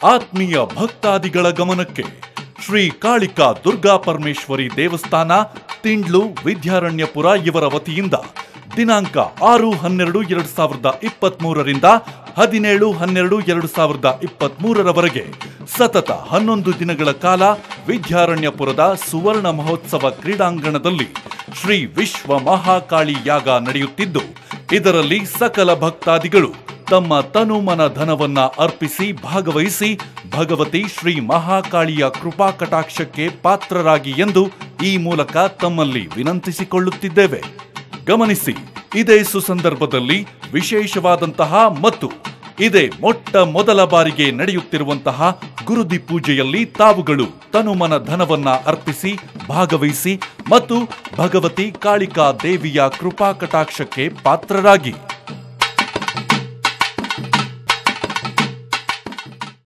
ಆತ್ಮೀಯ ಭಕ್ತಾದಿಗಳ ಗಮನಕ್ಕೆ ಶ್ರೀ ಕಾಳಿಕಾ ದುರ್ಗಾ ಪರಮೇಶ್ವರಿ ದೇವಸ್ಥಾನ ತಿಂಡ್ಲು ವಿದ್ಯಾರಣ್ಯಪುರ ಇವರ ವತಿಯಿಂದ ದಿನಾಂಕ 6-12-2023 ರಿಂದ 17-12-2023 ರವರೆಗೆ ಸತತ 11 ದಿನಗಳ ಕಾಲ ವಿದ್ಯಾರಣ್ಯಪುರದ ಸುವರ್ಣ ಮಹೋತ್ಸವ ಕ್ರೀಡಾಂಗಣದಲ್ಲಿ ಶ್ರೀ ವಿಶ್ವ ಮಹಾಕಾಳಿ ಯಾಗ ನಡೆಯುತ್ತಿದ್ದು, ಇದರಲ್ಲಿ ಸಕಲ ಭಕ್ತಾದಿಗಳು ತಮ್ಮ ತನುಮನ ಧನವನ್ನ ಅರ್ಪಿಸಿ ಭಾಗವಹಿಸಿ ಭಗವತಿ ಶ್ರೀ ಮಹಾಕಾಳಿಯ ಕೃಪಾ ಕಟಾಕ್ಷಕ್ಕೆ ಪಾತ್ರರಾಗಿ ಎಂದು ಈ ಮೂಲಕ ತಮ್ಮಲ್ಲಿ ವಿನಂತಿಸಿಕೊಳ್ಳುತ್ತಿದ್ದೇವೆ. ಗಮನಿಸಿ, ಇದೇ ಸುಸಂದರ್ಭದಲ್ಲಿ ವಿಶೇಷವಾದಂತಹ ಮತ್ತು ಇದೇ ಮೊಟ್ಟ ಮೊದಲ ಬಾರಿಗೆ ನಡೆಯುತ್ತಿರುವಂತಹ ಗುರುದಿ ಪೂಜೆಯಲ್ಲಿ ತಾವುಗಳು ತನುಮನ ಧನವನ್ನ ಅರ್ಪಿಸಿ ಭಾಗವಹಿಸಿ ಮತ್ತು ಭಗವತಿ ಕಾಳಿಕಾ ದೇವಿಯ ಕೃಪಾ ಕಟಾಕ್ಷಕ್ಕೆ ಪಾತ್ರರಾಗಿ